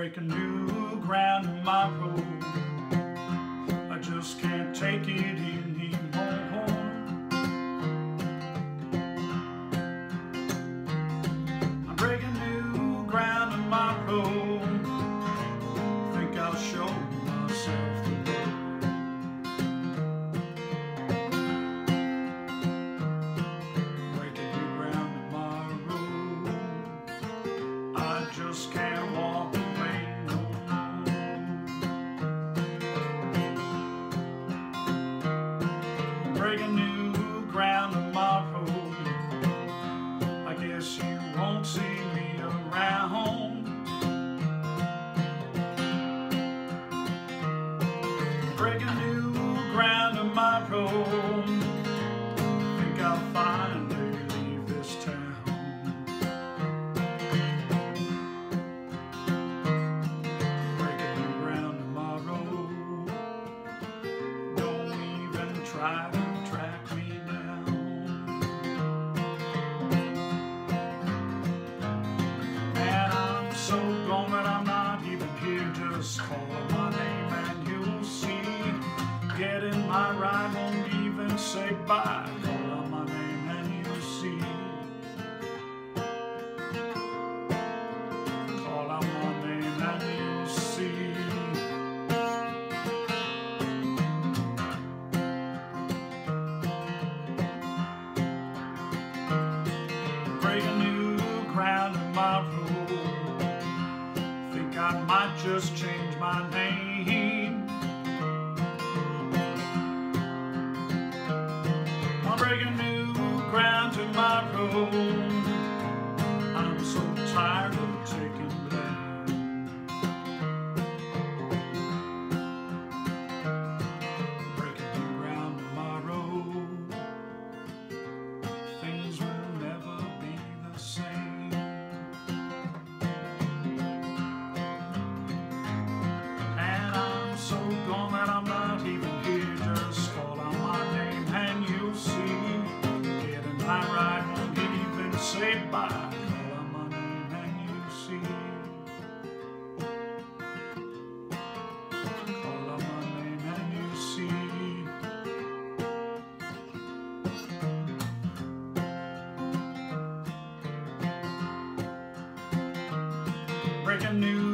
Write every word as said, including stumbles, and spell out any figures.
breaking new ground in my road. I just can't take it anymore. I'm breaking new ground in my road. Think I'll show myself the way. Breaking new ground in my road. I just can't walk away no more. Breaking new ground in my road. I guess you won't see me around. Breaking new ground in my road. Think I'll finally leave this town. Breaking new ground in my road. Don't even try to track me down. And I'm so gone that I'm not even here. Just call my name and you'll see. Getting my ride, won't even say bye. Call out my name and you'll see. Call out my name and you'll see. Breaking new ground in my road. Think I might just change my name. I'm breaking new ground in my road. I'm so tired of taking blame. Breaking new ground in my road. Things will never be the same. And I'm so gone that I'm not even here. Just call out my name and you'll see. Getting my ride, won't even say bye. Call out my name and you'll see. Call out my name and you'll see. Breaking new